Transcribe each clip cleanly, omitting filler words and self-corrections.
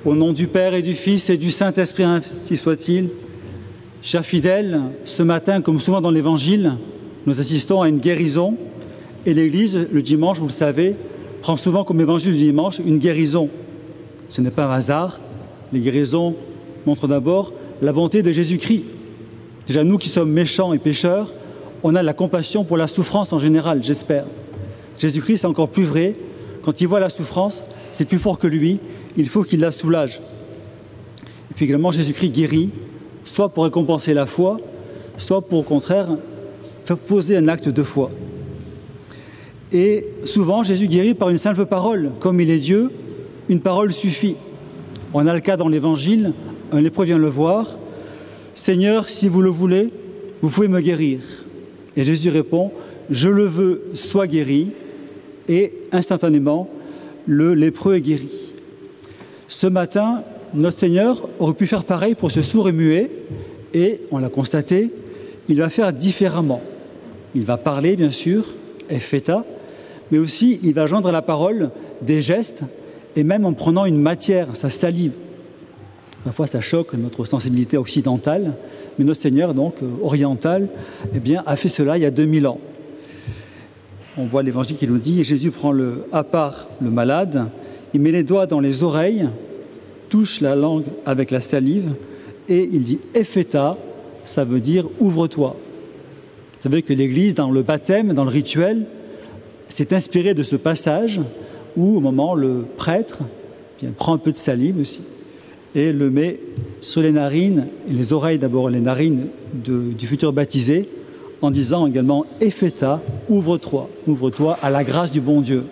Au nom du Père et du Fils et du Saint-Esprit, ainsi soit-il. Chers fidèles, ce matin, comme souvent dans l'Évangile, nous assistons à une guérison. Et l'Église, le dimanche, vous le savez, prend souvent comme Évangile du dimanche une guérison. Ce n'est pas un hasard. Les guérisons montrent d'abord la bonté de Jésus-Christ. Déjà, nous qui sommes méchants et pécheurs, on a la compassion pour la souffrance en général, j'espère. Jésus-Christ, c'est encore plus vrai. Quand il voit la souffrance, c'est plus fort que lui. Il faut qu'il la soulage. Et puis également, Jésus-Christ guérit, soit pour récompenser la foi, soit pour, au contraire, faire poser un acte de foi. Et souvent, Jésus guérit par une simple parole. Comme il est Dieu, une parole suffit. On a le cas dans l'Évangile, un lépreux vient le voir. « Seigneur, si vous le voulez, vous pouvez me guérir. » Et Jésus répond, « Je le veux, sois guéri. » Et instantanément, le lépreux est guéri. Ce matin, notre Seigneur aurait pu faire pareil pour ce sourd et muet, et, on l'a constaté, il va faire différemment. Il va parler, bien sûr, ephphéta, mais aussi il va joindre à la parole des gestes, et même en prenant une matière, sa salive. Parfois, ça choque notre sensibilité occidentale, mais notre Seigneur, donc oriental, eh bien, a fait cela il y a 2000 ans. On voit l'Évangile qui nous dit, Jésus prend à part le malade, il met les doigts dans les oreilles, touche la langue avec la salive, et il dit « ephphéta », ça veut dire « ouvre-toi ». Vous savez que l'Église, dans le baptême, dans le rituel, s'est inspirée de ce passage où, au moment, le prêtre prend un peu de salive aussi et le met sur les narines, et les oreilles d'abord, les narines du futur baptisé, en disant également « ephphéta », ouvre-toi à la grâce du bon Dieu.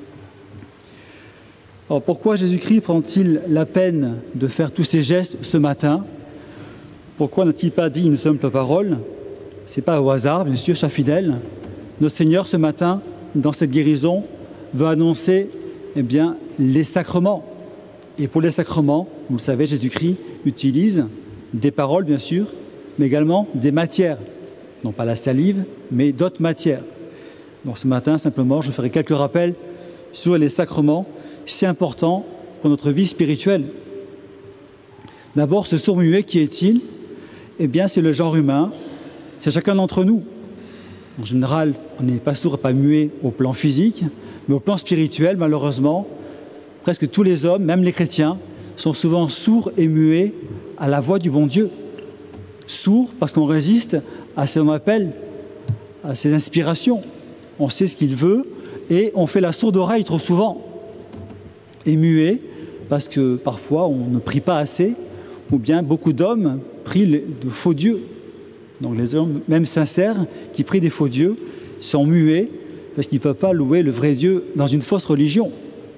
Alors pourquoi Jésus-Christ prend-il la peine de faire tous ces gestes ce matin? Pourquoi n'a-t-il pas dit une simple parole? Ce n'est pas au hasard, bien sûr, chers fidèles. Notre Seigneur, ce matin, dans cette guérison, veut annoncer les sacrements. Et pour les sacrements, vous le savez, Jésus-Christ utilise des paroles, bien sûr, mais également des matières. Non pas la salive, mais d'autres matières. Donc ce matin, simplement, je ferai quelques rappels sur les sacrements, si importants pour notre vie spirituelle. D'abord, ce sourd-muet, qui est-il? Eh bien, c'est le genre humain, c'est chacun d'entre nous. En général, on n'est pas sourd, pas muet au plan physique, mais au plan spirituel, malheureusement, presque tous les hommes, même les chrétiens, sont souvent sourds et muets à la voix du bon Dieu. Sourds parce qu'on résiste à ce qu'on appelle à ses inspirations. On sait ce qu'il veut et on fait la sourde oreille trop souvent. Et muet parce que parfois on ne prie pas assez, ou bien beaucoup d'hommes prient de faux dieux. Donc les hommes, même sincères, qui prient des faux dieux, sont muets parce qu'ils ne peuvent pas louer le vrai Dieu dans une fausse religion.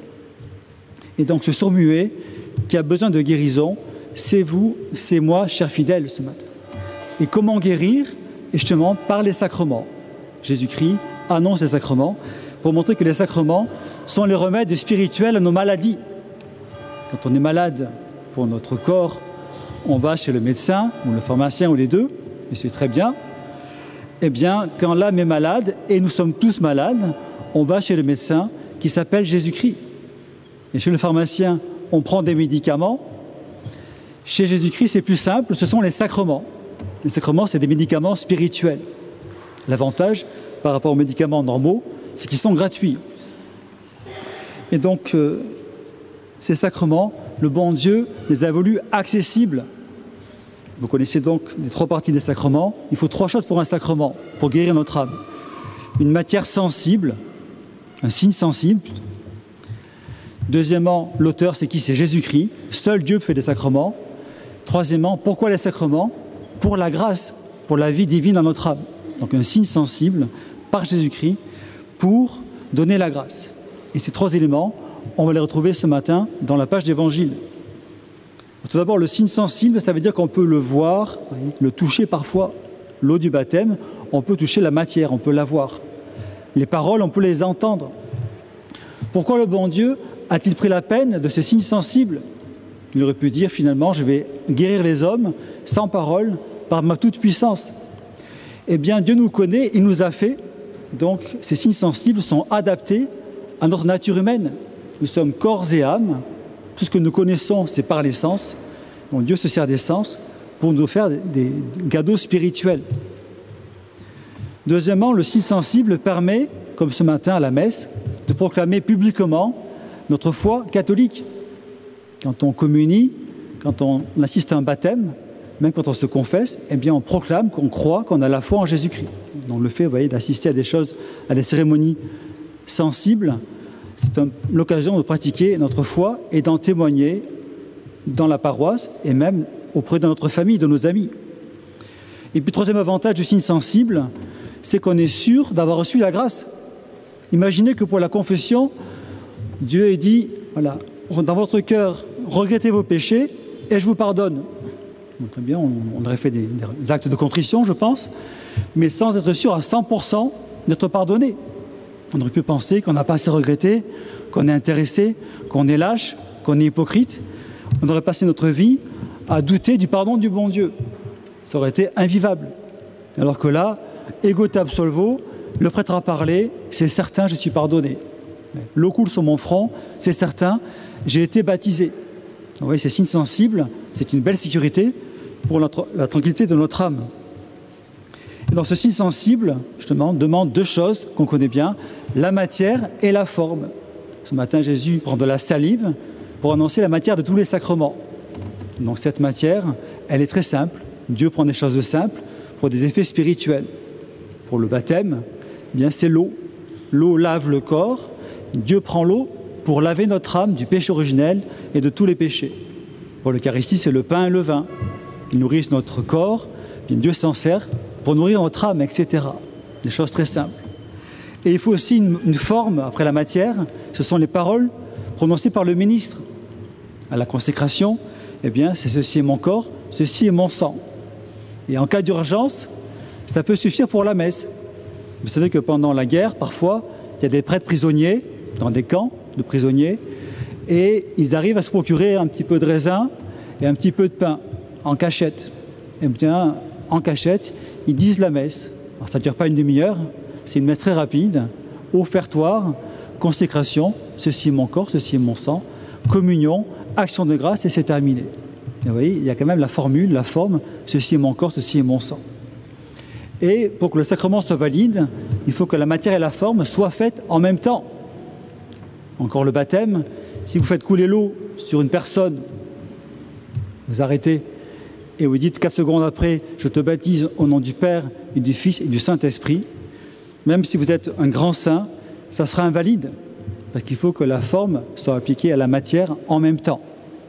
Et donc ce sourd-muet qui a besoin de guérison, c'est vous, c'est moi, chers fidèles, ce matin. Et comment guérir? Et justement par les sacrements. Jésus-Christ annonce les sacrements pour montrer que les sacrements sont les remèdes spirituels à nos maladies. Quand on est malade pour notre corps, on va chez le médecin ou le pharmacien ou les deux, et c'est très bien. Eh bien, quand l'âme est malade, et nous sommes tous malades, on va chez le médecin qui s'appelle Jésus-Christ. Et chez le pharmacien, on prend des médicaments. Chez Jésus-Christ, c'est plus simple, ce sont les sacrements. Les sacrements, c'est des médicaments spirituels. L'avantage, par rapport aux médicaments normaux, c'est qu'ils sont gratuits. Et donc, ces sacrements, le bon Dieu les a voulus accessibles. Vous connaissez donc les 3 parties des sacrements. Il faut 3 choses pour un sacrement, pour guérir notre âme. Une matière sensible, un signe sensible. Deuxièmement, l'auteur, c'est qui? C'est Jésus-Christ. Seul Dieu fait des sacrements. Troisièmement, pourquoi les sacrements? Pour la grâce, pour la vie divine dans notre âme. Donc un signe sensible par Jésus-Christ pour donner la grâce. Et ces 3 éléments, on va les retrouver ce matin dans la page d'Évangile. Tout d'abord, le signe sensible, ça veut dire qu'on peut le voir, le toucher parfois. L'eau du baptême, on peut toucher la matière, on peut la voir. Les paroles, on peut les entendre. Pourquoi le bon Dieu a-t-il pris la peine de ce signe sensible? Il aurait pu dire finalement, je vais guérir les hommes sans parole, par ma toute-puissance. Eh bien, Dieu nous connaît, il nous a fait. Donc, ces signes sensibles sont adaptés à notre nature humaine. Nous sommes corps et âme, Tout ce que nous connaissons, c'est par les sens. Donc Dieu se sert des sens pour nous faire des cadeaux spirituels. Deuxièmement, le signe sensible permet, comme ce matin à la messe, de proclamer publiquement notre foi catholique. Quand on communie, quand on assiste à un baptême, même quand on se confesse, eh bien on proclame qu'on croit, qu'on a la foi en Jésus-Christ. Donc le fait, vous voyez, d'assister à des choses, à des cérémonies sensibles, c'est l'occasion de pratiquer notre foi et d'en témoigner dans la paroisse et même auprès de notre famille, de nos amis. Et puis, troisième avantage du signe sensible, c'est qu'on est sûr d'avoir reçu la grâce. Imaginez que pour la confession, Dieu ait dit, voilà, dans votre cœur, regrettez vos péchés et je vous pardonne. Donc, très bien, on aurait fait des actes de contrition, je pense, mais sans être sûr à 100% d'être pardonné. On aurait pu penser qu'on n'a pas assez regretté, qu'on est intéressé, qu'on est lâche, qu'on est hypocrite. On aurait passé notre vie à douter du pardon du bon Dieu. Ça aurait été invivable. Alors que là, ego te absolvo, le prêtre a parlé, c'est certain, je suis pardonné. L'eau coule sur mon front, c'est certain, j'ai été baptisé. Vous voyez, ces signes sensibles, c'est une belle sécurité pour la tranquillité de notre âme. Et dans ce signe sensible, justement, demande deux choses qu'on connaît bien, la matière et la forme. Ce matin, Jésus prend de la salive pour annoncer la matière de tous les sacrements. Donc cette matière, elle est très simple. Dieu prend des choses simples pour des effets spirituels. Pour le baptême, eh bien c'est l'eau. L'eau lave le corps. Dieu prend l'eau pour laver notre âme du péché originel et de tous les péchés. Pour l'Eucharistie, c'est le pain et le vin. Ils nourrissent notre corps. Bien, Dieu s'en sert pour nourrir notre âme, etc. Des choses très simples. Et il faut aussi une forme après la matière. Ce sont les paroles prononcées par le ministre. À la consécration, eh bien, c'est ceci est mon corps, ceci est mon sang. Et en cas d'urgence, ça peut suffire pour la messe. Vous savez que pendant la guerre, parfois, il y a des prêtres prisonniers dans des camps de prisonniers et ils arrivent à se procurer un petit peu de raisin et un petit peu de pain en cachette. Et bien, en cachette, ils disent la messe. Alors, ça ne dure pas une demi-heure, c'est une messe très rapide, offertoire, consécration, ceci est mon corps, ceci est mon sang, communion, action de grâce et c'est terminé. Et vous voyez, il y a quand même la formule, la forme, ceci est mon corps, ceci est mon sang. Et pour que le sacrement soit valide, il faut que la matière et la forme soient faites en même temps. Encore le baptême, si vous faites couler l'eau sur une personne, vous arrêtez et vous dites 4 secondes après, je te baptise au nom du Père et du Fils et du Saint-Esprit, même si vous êtes un grand saint, ça sera invalide, parce qu'il faut que la forme soit appliquée à la matière en même temps.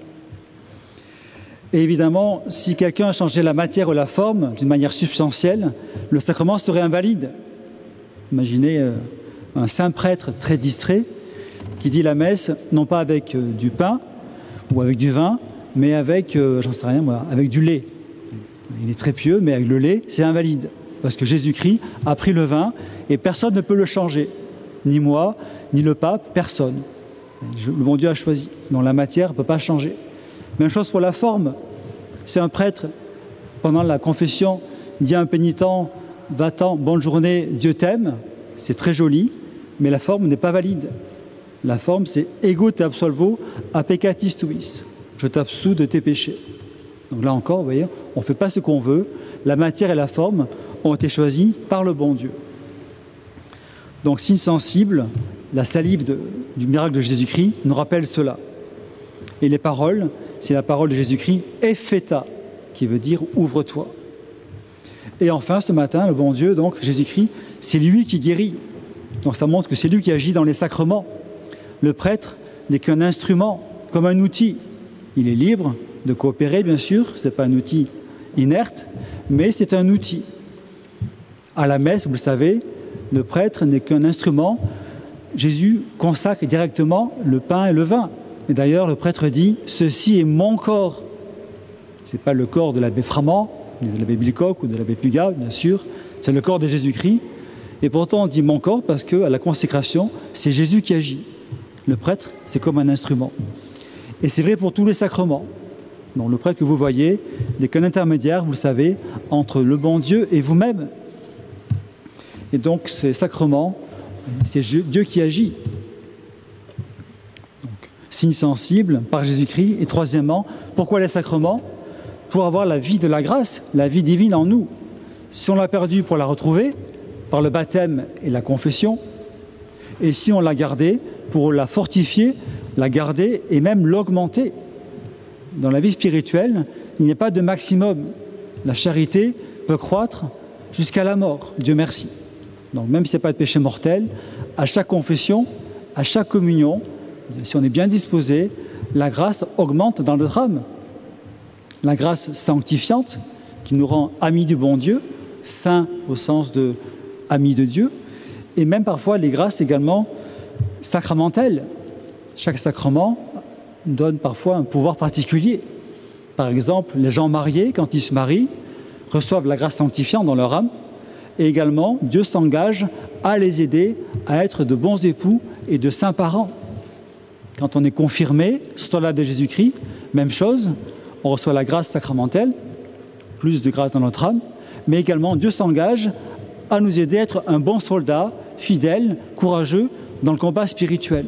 Et évidemment, si quelqu'un a changé la matière ou la forme d'une manière substantielle, le sacrement serait invalide. Imaginez un saint prêtre très distrait qui dit la messe, non pas avec du pain ou avec du vin, mais avec, j'en sais rien moi, avec du lait. Il est très pieux, mais avec le lait, c'est invalide. Parce que Jésus-Christ a pris le vin et personne ne peut le changer. Ni moi, ni le pape, personne. Le bon Dieu a choisi. Donc la matière ne peut pas changer. Même chose pour la forme. Si un prêtre, pendant la confession, dit à un pénitent « Va-t'en, bonne journée, Dieu t'aime », c'est très joli, mais la forme n'est pas valide. La forme, c'est « Ego te absolvo a peccatis tuis ». Je t'absous de tes péchés. Donc là encore, vous voyez, on ne fait pas ce qu'on veut. La matière et la forme ont été choisies par le bon Dieu. Donc, signe sensible, la salive du miracle de Jésus-Christ nous rappelle cela. Et les paroles, c'est la parole de Jésus-Christ, « Epheta », qui veut dire « ouvre-toi ». Et enfin, ce matin, le bon Dieu, donc Jésus-Christ, c'est lui qui guérit. Donc ça montre que c'est lui qui agit dans les sacrements. Le prêtre n'est qu'un instrument, comme un outil. Il est libre de coopérer, bien sûr, ce n'est pas un outil inerte, mais c'est un outil. À la messe, vous le savez, le prêtre n'est qu'un instrument. Jésus consacre directement le pain et le vin. Et d'ailleurs, le prêtre dit « Ceci est mon corps ». Ce n'est pas le corps de l'abbé Framand, de l'abbé Bilcoq ou de l'abbé Pugat, bien sûr. C'est le corps de Jésus-Christ. Et pourtant, on dit « mon corps » parce qu'à la consécration, c'est Jésus qui agit. Le prêtre, c'est comme un instrument. Et c'est vrai pour tous les sacrements. Donc, le prêtre que vous voyez n'est qu'un intermédiaire, vous le savez, entre le bon Dieu et vous-même. Et donc, ces sacrements, c'est Dieu qui agit. signe sensible par Jésus-Christ. Et troisièmement, pourquoi les sacrements? Pour avoir la vie de la grâce, la vie divine en nous. Si on l'a perdue, pour la retrouver par le baptême et la confession. Et si on l'a gardée, pour la fortifier, la garder et même l'augmenter. Dans la vie spirituelle, il n'y a pas de maximum. La charité peut croître jusqu'à la mort, Dieu merci. Donc même s'il n'y a pas de péché mortel, à chaque confession, à chaque communion, si on est bien disposé, la grâce augmente dans notre âme. La grâce sanctifiante, qui nous rend amis du bon Dieu, saints au sens de amis de Dieu, et même parfois les grâces également sacramentelles. Chaque sacrement donne parfois un pouvoir particulier. Par exemple, les gens mariés, quand ils se marient, reçoivent la grâce sanctifiante dans leur âme, et également Dieu s'engage à les aider à être de bons époux et de saints parents. Quand on est confirmé, soldat de Jésus-Christ, même chose, on reçoit la grâce sacramentelle, plus de grâce dans notre âme, mais également Dieu s'engage à nous aider à être un bon soldat, fidèle, courageux dans le combat spirituel.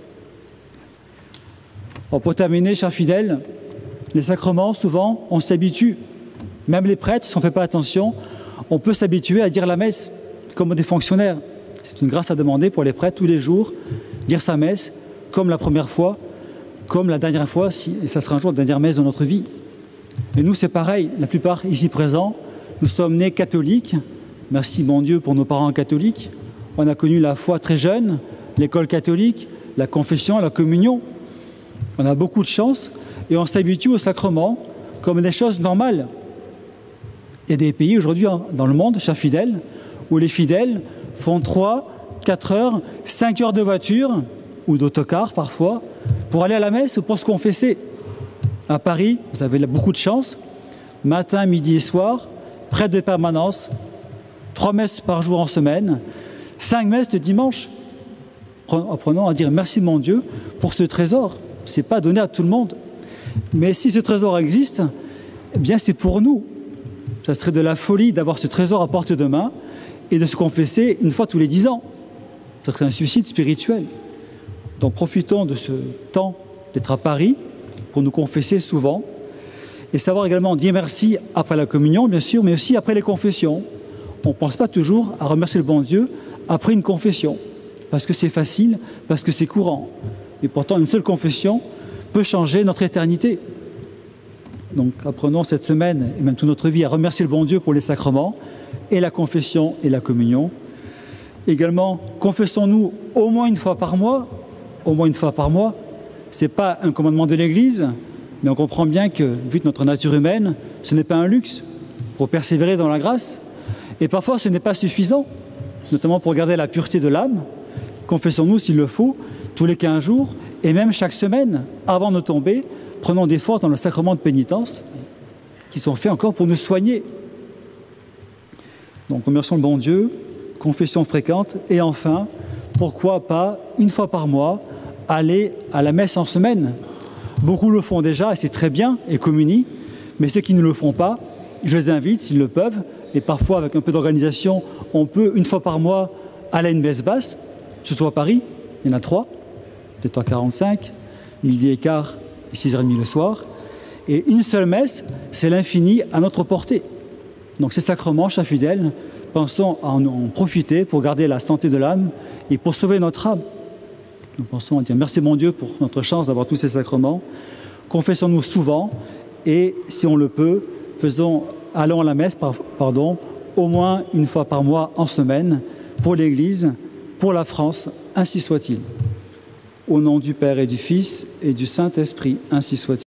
Alors pour terminer, chers fidèles, les sacrements, souvent, on s'habitue. Même les prêtres, si on ne fait pas attention, on peut s'habituer à dire la messe, comme des fonctionnaires. C'est une grâce à demander pour les prêtres tous les jours, dire sa messe, comme la première fois, comme la dernière fois, et ça sera un jour la dernière messe de notre vie. Et nous, c'est pareil, la plupart ici présents, nous sommes nés catholiques. Merci, mon Dieu, pour nos parents catholiques. On a connu la foi très jeune, l'école catholique, la confession, la communion. On a beaucoup de chance et on s'habitue aux sacrements comme des choses normales. Il y a des pays aujourd'hui dans le monde, chers fidèles, où les fidèles font 3, 4 heures, 5 heures de voiture, ou d'autocar parfois, pour aller à la messe ou pour se confesser. À Paris, vous avez beaucoup de chance, matin, midi et soir, près de permanence, 3 messes par jour en semaine, 5 messes de dimanche. Apprenons à dire merci mon Dieu pour ce trésor. Ce n'est pas donné à tout le monde. Mais si ce trésor existe, eh bien c'est pour nous. Ça serait de la folie d'avoir ce trésor à portée de main et de se confesser une fois tous les 10 ans. Ce serait un suicide spirituel. Donc profitons de ce temps d'être à Paris pour nous confesser souvent et savoir également dire merci après la communion, bien sûr, mais aussi après les confessions. On ne pense pas toujours à remercier le bon Dieu après une confession, parce que c'est facile, parce que c'est courant. Et pourtant, une seule confession peut changer notre éternité. Donc apprenons cette semaine et même toute notre vie à remercier le bon Dieu pour les sacrements et la confession et la communion. Également, confessons-nous au moins une fois par mois. Au moins une fois par mois. Ce n'est pas un commandement de l'Église, mais on comprend bien que, vu de notre nature humaine, ce n'est pas un luxe pour persévérer dans la grâce. Et parfois, ce n'est pas suffisant, notamment pour garder la pureté de l'âme. Confessons-nous, s'il le faut, tous les 15 jours, et même chaque semaine, avant de tomber, prenons des forces dans le sacrement de pénitence, qui sont faits encore pour nous soigner. Donc, remercions le bon Dieu, confession fréquente, et enfin, pourquoi pas, une fois par mois, aller à la messe en semaine. Beaucoup le font déjà, et c'est très bien, et communient, mais ceux qui ne le font pas, je les invite, s'ils le peuvent, et parfois avec un peu d'organisation, on peut, une fois par mois, aller à une messe basse, surtout à Paris, il y en a 3, 7h45, midi et quart et 6h30 le soir, et une seule messe, c'est l'infini à notre portée. Donc ces sacrements, chers fidèles, pensons à en profiter pour garder la santé de l'âme et pour sauver notre âme. Nous pensons à dire merci mon Dieu pour notre chance d'avoir tous ces sacrements. Confessons-nous souvent et, si on le peut, allons à la messe, au moins une fois par mois en semaine, pour l'Église, pour la France, ainsi soit-il. Au nom du Père et du Fils et du Saint-Esprit, ainsi soit-il.